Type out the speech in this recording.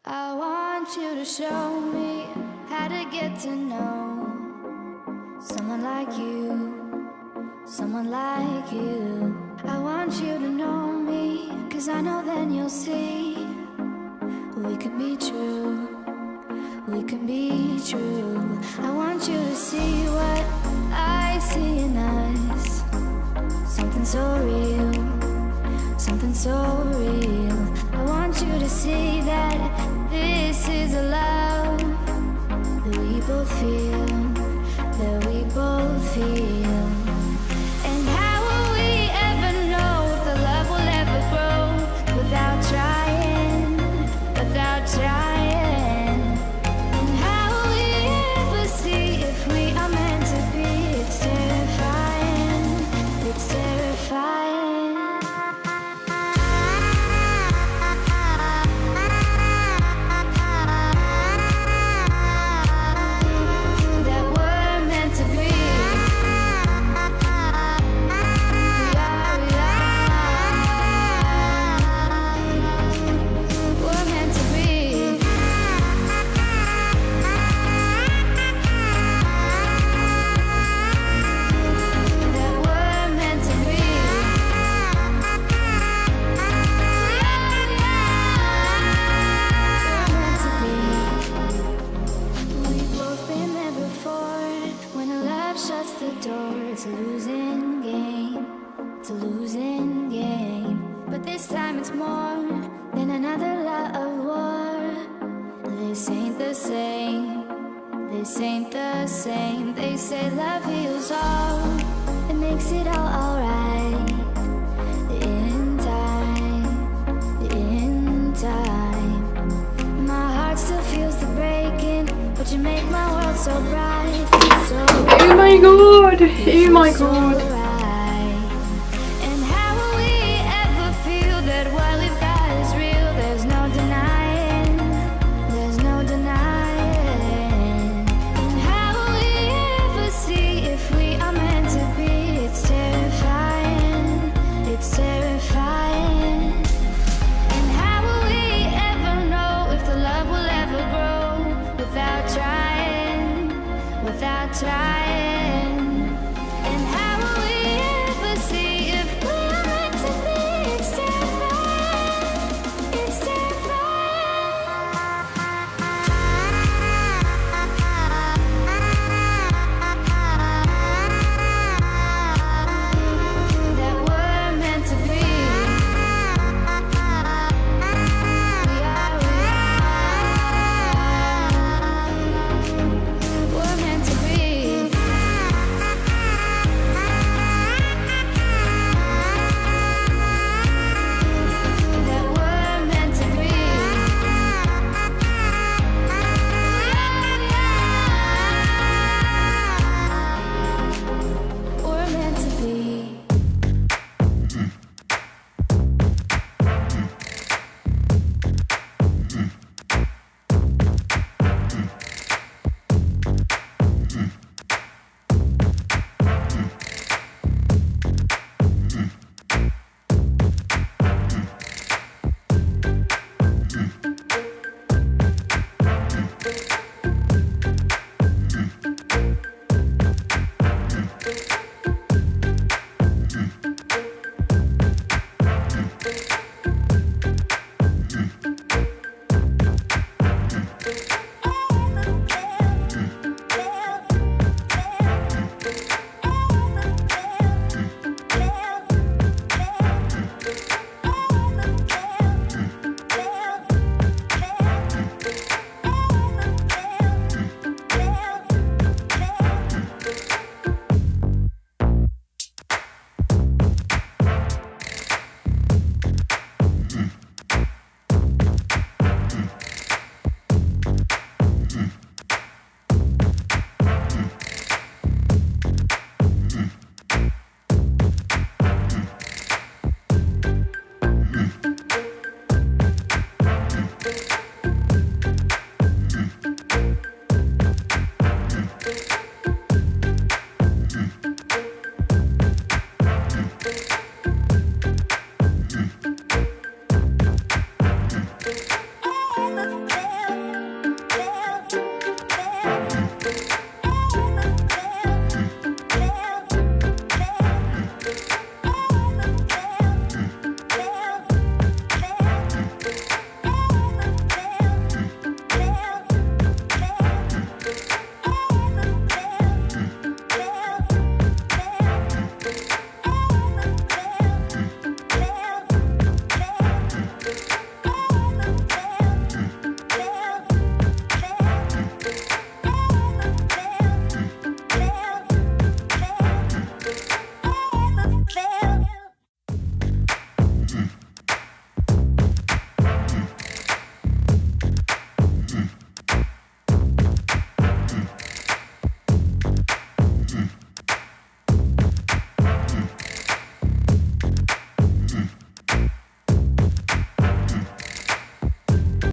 I want you to show me how to get to know someone like you, someone like you. I want you to know me, 'cause I know then you'll see we could be true, we can be true. I want you to see what I see in us, something so real, something so real. I want you to see that this is a love that we both feel, that we both feel. And how will we ever know if the love will ever grow without trying, without trying? And how will we ever see if we are meant to be? It's terrifying, it's terrifying. Shuts the door, it's a losing game, it's a losing game. But this time it's more than another lot of war. This ain't the same, this ain't the same. They say love heals all, it makes it all alright. In time, in time. My heart still feels the breaking, but you make my world so bright. So oh my god, oh my god.